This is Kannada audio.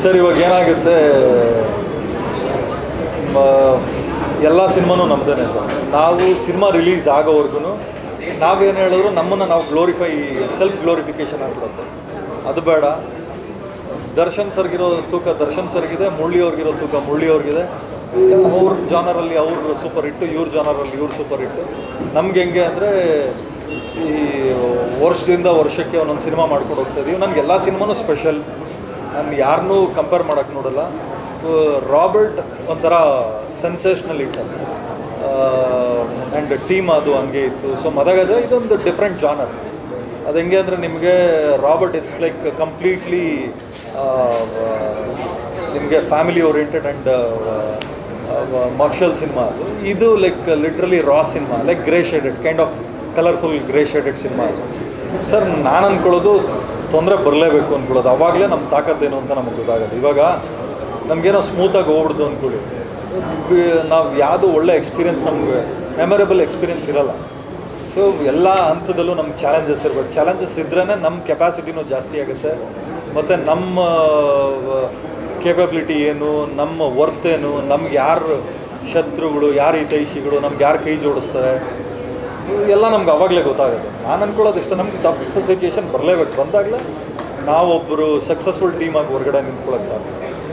ಸರ್ ಇವಾಗ ಏನಾಗುತ್ತೆ, ಎಲ್ಲ ಸಿನಿಮಾನೂ ನಮ್ಮದೇ ಸರ್. ನಾವು ಸಿನಿಮಾ ರಿಲೀಸ್ ಆಗೋವರೆಗೂ ನಾವೇನು ಹೇಳಿದ್ರು ನಮ್ಮನ್ನು ನಾವು ಸೆಲ್ಫ್ ಗ್ಲೋರಿಫಿಕೇಷನ್ ಆಗ್ಬಿಡುತ್ತೆ. ಅದು ಬೇಡ. ದರ್ಶನ್ ಸರ್ಗಿರೋ ತೂಕ ದರ್ಶನ್ ಸರ್ಗಿದೆ, ಮುರಳಿಯವ್ರಿಗಿರೋ ತೂಕ ಮುರಳಿಯವ್ರಿಗಿದೆ. ಅವ್ರ ಜಾನರಲ್ಲಿ ಅವ್ರ ಸೂಪರ್ ಹಿಟ್ಟು, ಇವ್ರ ಜಾನರಲ್ಲಿ ಇವ್ರ ಸೂಪರ್ ಹಿಟ್ಟು. ನಮ್ಗೆ ಹೆಂಗೆ ಅಂದರೆ ಈ ವರ್ಷದಿಂದ ವರ್ಷಕ್ಕೆ ಒಂದೊಂದು ಸಿನಿಮಾ ಮಾಡ್ಕೊಂಡು ಹೋಗ್ತಾಯಿದ್ದೀವಿ. ನನಗೆ ಎಲ್ಲ ಸಿನಿಮಾನೂ ಸ್ಪೆಷಲ್. ನಾನು ಯಾರನ್ನೂ ಕಂಪೇರ್ ಮಾಡೋಕ್ಕೆ ನೋಡಲ್ಲ. ರಾಬರ್ಟ್ ಒಂಥರ ಸೆನ್ಸೇಷ್ನಲ್ ಇತ್ತು ಆ್ಯಂಡ್ ಟೀಮ್ ಅದು ಹಂಗೆ ಇತ್ತು. ಸೊ ಮದಗಜ ಇದೊಂದು ಡಿಫ್ರೆಂಟ್ ಜಾನರ್. ಅದು ಹೆಂಗೆ ಅಂದರೆ ನಿಮಗೆ ರಾಬರ್ಟ್ ಇಟ್ಸ್ ಲೈಕ್ ಕಂಪ್ಲೀಟ್ಲಿ ನಿಮಗೆ family oriented and martial cinema. ಅದು ಇದು like literally raw cinema, like grey shaded kind of colourful grey shaded cinema. Sir ನಾನು ಅಂದ್ಕೊಳ್ಳೋದು ತೊಂದರೆ ಬರಲೇಬೇಕು ಅಂದ್ಕೊಳ್ಳೋದು. ಆವಾಗಲೇ ನಮ್ಮ ತಾಕತ್ತೇನು ಅಂತ ನಮಗೆ ಗೊತ್ತಾಗೋದು. ಇವಾಗ ನಮಗೇನೋ ಸ್ಮೂತಾಗಿ ಹೋಗ್ಬಿಡ್ದು ಅಂದ್ಕೊಳ್ಳಿ, ನಾವು ಯಾವುದೋ ಒಳ್ಳೆ ಎಕ್ಸ್ಪೀರಿಯೆನ್ಸ್, ನಮಗೆ ಮೆಮೊರೇಬಲ್ ಎಕ್ಸ್ಪೀರಿಯೆನ್ಸ್ ಇರೋಲ್ಲ. ಸೊ ಎಲ್ಲ ಹಂತದಲ್ಲೂ ನಮ್ಗೆ ಚಾಲೆಂಜಸ್ ಇರಬೇಕು. ಚಾಲೆಂಜಸ್ ಇದ್ರೇ ನಮ್ಮ ಕೆಪಾಸಿಟಿನೂ ಜಾಸ್ತಿ ಆಗುತ್ತೆ, ಮತ್ತು ನಮ್ಮ ಕೇಪಬಿಲಿಟಿ ಏನು, ನಮ್ಮ ವರ್ತ್ ಏನು, ನಮ್ಗೆ ಯಾರು ಶತ್ರುಗಳು, ಯಾರು ಹಿತೈಷಿಗಳು, ನಮ್ಗೆ ಯಾರು ಕೈ ಜೋಡಿಸ್ತಾರೆ, ಎಲ್ಲ ನಮ್ಗೆ ಆವಾಗಲೇ ಗೊತ್ತಾಗುತ್ತೆ. ನಾನು ಅಂದ್ಕೊಳ್ಳೋದು ಇಷ್ಟ, ನಮ್ಗೆ ಟಫ್ ಸಿಚುಯೇಷನ್ ಬರಲೇಬೇಕು. ಬಂದಾಗಲೇ ನಾವೊಬ್ಬರು ಸಕ್ಸಸ್ಫುಲ್ ಟೀಮಾಗಿ ಹೊರಗಡೆ ನಿಂತ್ಕೊಳ್ಳೋಕ್ಕೆ ಸಾಧ್ಯ.